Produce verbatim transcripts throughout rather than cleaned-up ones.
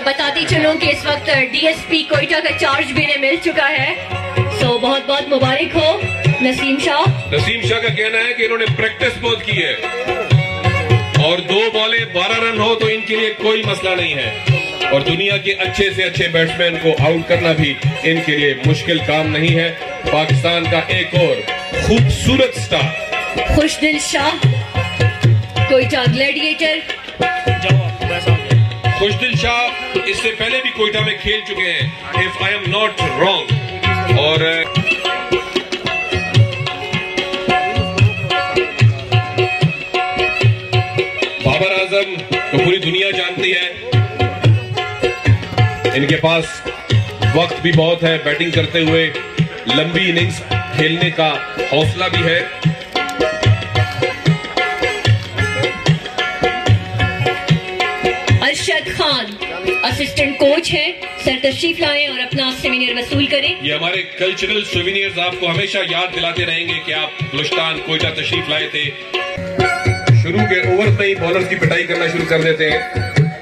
बताती चलूं कि इस वक्त डीएसपी कोयटा का चार्ज भी इन्हें मिल चुका है। सो बहुत बहुत मुबारक हो नसीम शाह। नसीम शाह का कहना है कि इन्होंने प्रैक्टिस बहुत की है और दो बॉलें बारह रन हो तो इनके लिए कोई मसला नहीं है और दुनिया के अच्छे से अच्छे बैट्समैन को आउट करना भी इनके लिए मुश्किल काम नहीं है। पाकिस्तान का एक और खूबसूरत स्टार खुशदिल शाह, कोयटा ग्लैडिएटर। खुशदिल शाह इससे पहले भी कोयटा में खेल चुके हैं if I am not wrong और बाबर आजम तो पूरी दुनिया जानती है। इनके पास वक्त भी बहुत है, बैटिंग करते हुए लंबी इनिंग्स खेलने का हौसला भी है। अरशद खान असिस्टेंट कोच है, सर तशरीफ लाएं और अपना सेमिनियर वसूल करें। ये हमारे कल्चरल सोविनियर्स आपको हमेशा याद दिलाते रहेंगे कि आप बलूचिस्तान कोयटा तशरीफ लाए थे। शुरू के ओवर में ही बॉलर्स की पिटाई करना शुरू कर देते हैं।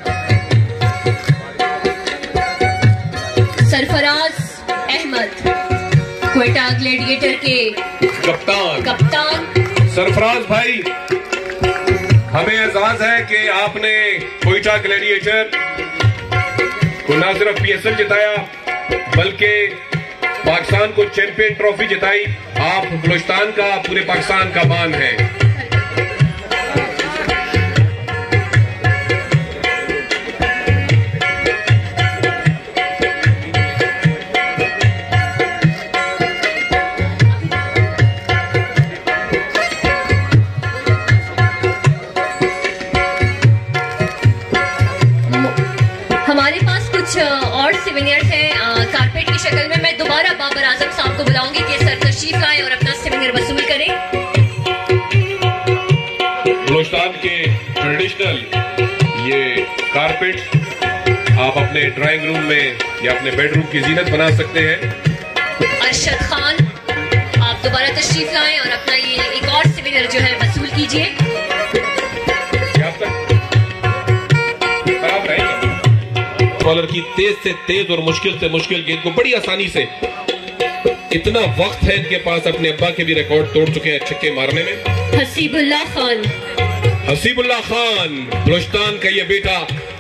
सरफराज अहमद कोयटा ग्लैडिएटर के कप्तान कप्तान सरफराज भाई, हमें एहसास है कि आपने कोयटा ग्लैडिएटर को ना सिर्फ पीएसएल जिताया बल्कि पाकिस्तान को चैंपियन ट्रॉफी जिताई। आप बलूचिस्तान का, पूरे पाकिस्तान का मान है। हमारे पास कुछ और सिविनियर्स हैं कारपेट की शक्ल में। मैं दोबारा बाबर आजम साहब को बुलाऊंगी कि सर तशरीफ लाएं और अपना सिविनियर वसूल करें। बलूचिस्तान के ट्रेडिशनल ये कारपेट आप अपने ड्राइंग रूम में या अपने बेडरूम की जीनत बना सकते हैं। अरशद खान, आप दोबारा तशरीफ लाएं और अपना ये एक और सिविनियर जो है वसूल कीजिए। बॉलर की तेज से तेज और मुश्किल से मुश्किल गेंद को बड़ी आसानी से, इतना वक्त है इनके पास, अपने अब्बा के भी रिकॉर्ड तोड़ चुके हैं छक्के मारने में। हसीबुल्लाह खान हसीबुल्लाह खान बलूचिस्तान का ये बेटा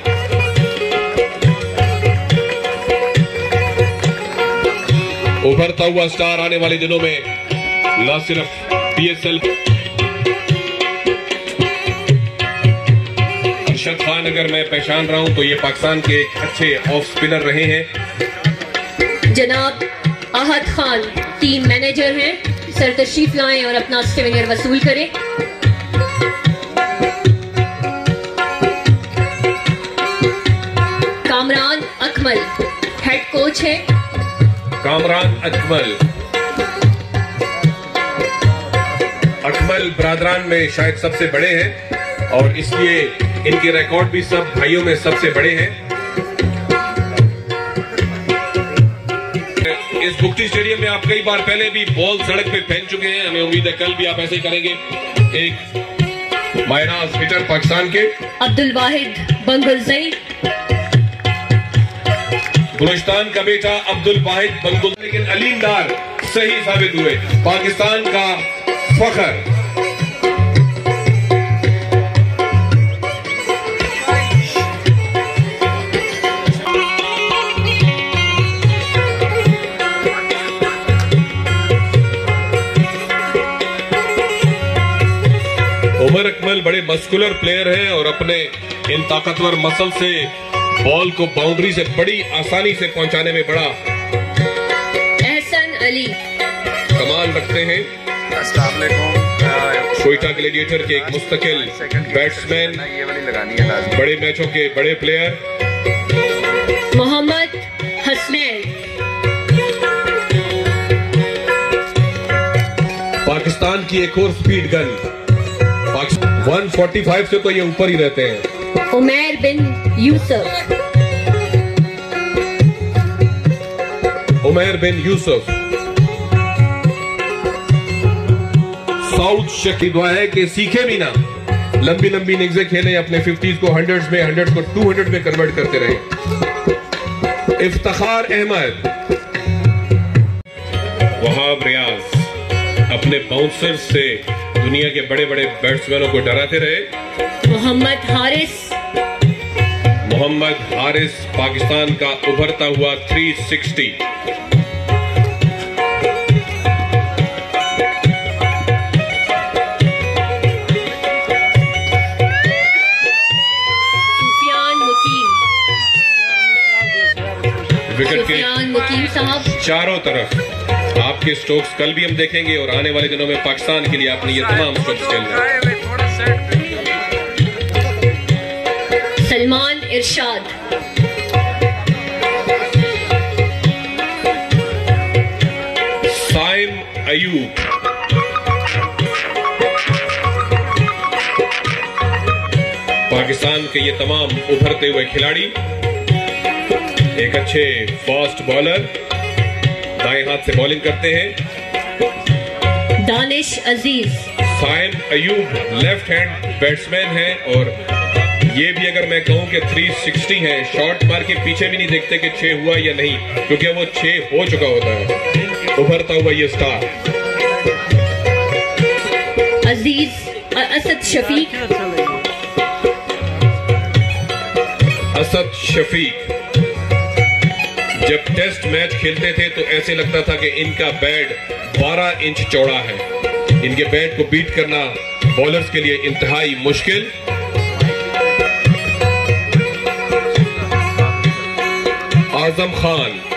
उभरता हुआ स्टार आने वाले दिनों में न सिर्फ पीएसएल। अरशद खान अगर मैं पहचान रहा हूं तो ये पाकिस्तान के एक अच्छे ऑफ स्पिनर रहे हैं। जनाब आहद खान टीम मैनेजर हैं, सर तशरीफ लाएं और अपना सिविनियर वसूल करें। कामरान अकमल हेड कोच है। कामरान अकमल अकमल ब्रादरान में शायद सबसे बड़े हैं और इसलिए इनके रिकॉर्ड भी सब भाइयों में सबसे बड़े हैं। इस बुक्टी स्टेडियम में आप कई बार पहले भी बॉल सड़क पे फेंक चुके हैं, हमें उम्मीद है कल भी आप ऐसे ही करेंगे। एक मायनाज हिटर पाकिस्तान के अब्दुल वाहिद बंगुलजई, बलूचिस्तान का बेटा अब्दुल वाहिद बंगुल, लेकिन अलीम डार सही साबित हुए। पाकिस्तान का फखर उमर अकमल बड़े मस्कुलर प्लेयर हैं और अपने इन ताकतवर मसल से बॉल को बाउंड्री से बड़ी आसानी से पहुंचाने में बड़ा एहसन अली कमाल रखते हैं। अस्सलाम वालेकुम। कोयटा ग्लैडिएटर के एक मुस्तकिल बैट्समैन, बड़े मैचों के बड़े प्लेयर मोहम्मद हसनैन, पाकिस्तान की एक और स्पीड गन। एक सौ पैंतालीस से तो ये ऊपर ही रहते हैं। उमैर बिन यूसुफ, उमैर बिन यूसुफ साउथ शकी दुआ है कि सीखे भी ना, लंबी लंबी इनिंग्सें खेलें, अपने फिफ्टीज को हंड्रेड्स में, हंड्रेड्स को टू हंड्रेड में कन्वर्ट करते रहे। इफ्तिखार अहमद, वहाब रियाज अपने बाउंसर से दुनिया के बड़े बड़े बैट्समैनों को डराते रहे। मोहम्मद हारिस, मोहम्मद हारिस पाकिस्तान का उभरता हुआ तीन सौ साठ। विकेट के मुकीम साहब चारों तरफ आपके स्ट्रोक्स कल भी हम देखेंगे और आने वाले दिनों में पाकिस्तान के लिए आपने ये तमाम स्ट्रोक्स खेलना है। सलमान इरशाद, साइम अयूब, पाकिस्तान के ये तमाम उभरते हुए खिलाड़ी, एक अच्छे फास्ट बॉलर, दाएं हाथ से बॉलिंग करते हैं। Danish Aziz, Saim Ayub left hand batsman है और ये भी अगर मैं कहूं कि तीन सौ साठ है, शॉट मार के पीछे भी नहीं देखते कि छह हुआ या नहीं, क्योंकि वो छह हो चुका होता है। उभरता हुआ ये स्टार अजीज असद शफीक, असद शफीक जब टेस्ट मैच खेलते थे तो ऐसे लगता था कि इनका बैट बारह इंच चौड़ा है। इनके बैट को बीट करना बॉलर्स के लिए इंतहाई मुश्किल। आजम खान,